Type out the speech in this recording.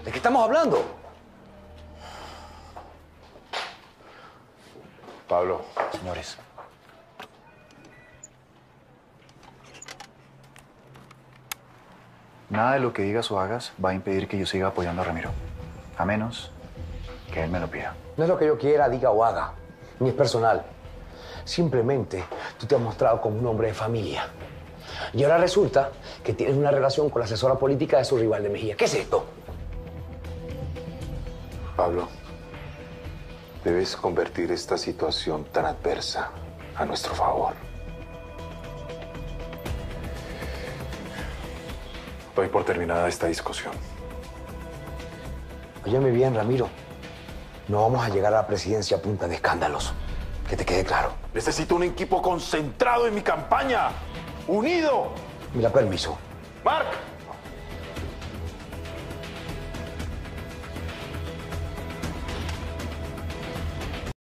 ¿De qué estamos hablando? Pablo. Señores. Nada de lo que digas o hagas va a impedir que yo siga apoyando a Ramiro. A menos que él me lo pida. No es lo que yo quiera, diga o haga. Ni es personal. Simplemente tú te has mostrado como un hombre de familia. Y ahora resulta que tienes una relación con la asesora política de su rival de Mejía. ¿Qué es esto? Pablo, debes convertir esta situación tan adversa a nuestro favor. Doy por terminada esta discusión. Óyeme bien, Ramiro. No vamos a llegar a la presidencia a punta de escándalos. Que te quede claro. Necesito un equipo concentrado en mi campaña. ¡Unido! Mira, permiso. ¡Marc!